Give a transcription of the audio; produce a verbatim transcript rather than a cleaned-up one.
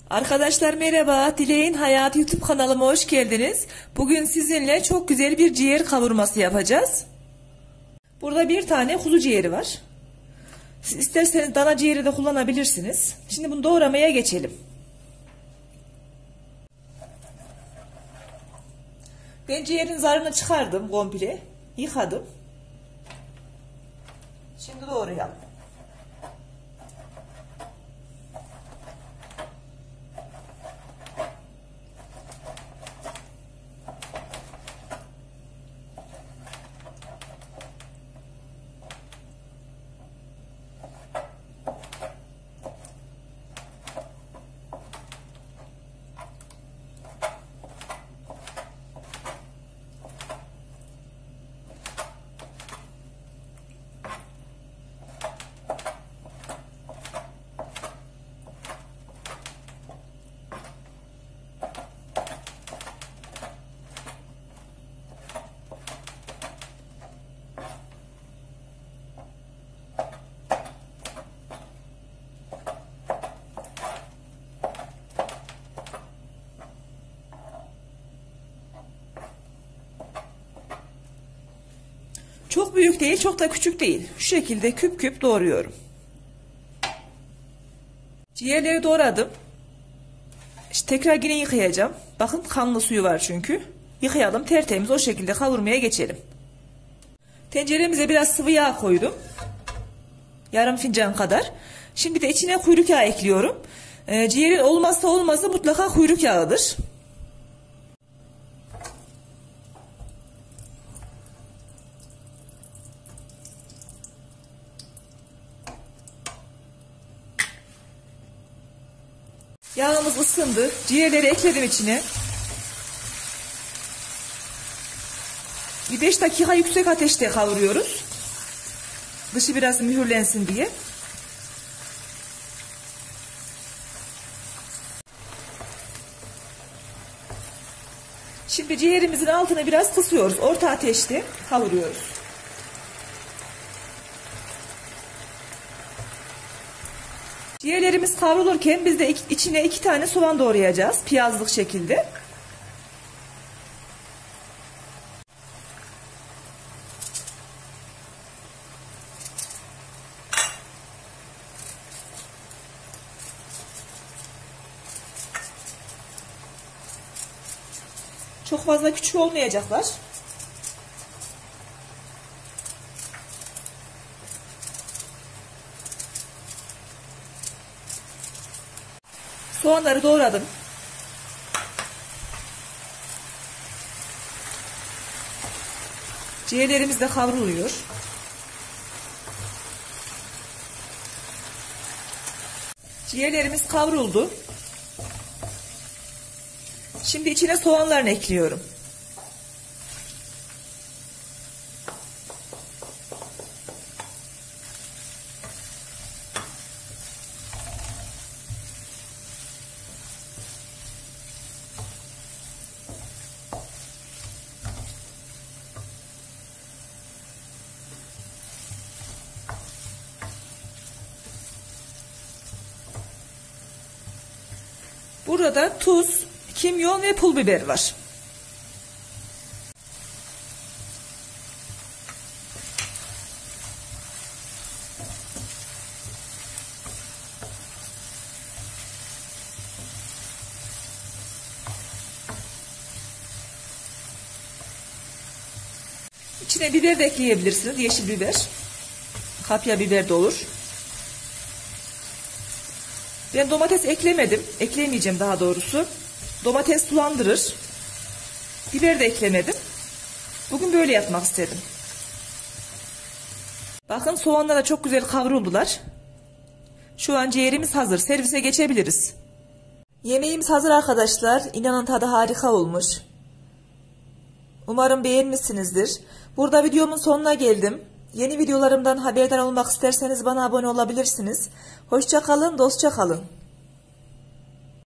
Arkadaşlar merhaba, Dileğin Hayatı YouTube kanalıma hoş geldiniz. Bugün sizinle çok güzel bir ciğer kavurması yapacağız. Burada bir tane kuzu ciğeri var. Siz isterseniz dana ciğeri de kullanabilirsiniz. Şimdi bunu doğramaya geçelim. Ben ciğerin zarını çıkardım komple. Yıkadım. Şimdi doğrayalım. Çok büyük değil, çok da küçük değil. Şu şekilde küp küp doğruyorum. Ciğerleri doğradım. İşte tekrar yine yıkayacağım. Bakın kanlı suyu var çünkü. Yıkayalım, tertemiz o şekilde kavurmaya geçelim. Tenceremize biraz sıvı yağ koydum. Yarım fincan kadar. Şimdi de içine kuyruk yağı ekliyorum. Ee, ciğerin olmazsa olmazı mutlaka kuyruk yağıdır. Yağımız ısındı. Ciğerleri ekledim içine. Bir beş dakika yüksek ateşte kavuruyoruz. Dışı biraz mühürlensin diye. Şimdi ciğerimizin altını biraz kısıyoruz. Orta ateşte kavuruyoruz. Ciğerlerimiz kavrulurken biz de içine iki tane soğan doğrayacağız. Piyazlık şekilde. Çok fazla küçük olmayacaklar. Soğanları doğradım. Ciğerlerimiz de kavruluyor. Ciğerlerimiz kavruldu. Şimdi içine soğanlarını ekliyorum. Burada tuz, kimyon ve pul biber var. İçine biber de ekleyebilirsiniz. Yeşil biber. Kapya biber de olur. Ben domates eklemedim. Eklemeyeceğim daha doğrusu. Domates sulandırır. Biber de eklemedim. Bugün böyle yapmak istedim. Bakın soğanlar da çok güzel kavruldular. Şu an ciğerimiz hazır. Servise geçebiliriz. Yemeğimiz hazır arkadaşlar. İnanın tadı harika olmuş. Umarım beğenmişsinizdir. Burada videomun sonuna geldim. Yeni videolarımdan haberdar olmak isterseniz bana abone olabilirsiniz. Hoşça kalın, dostça kalın.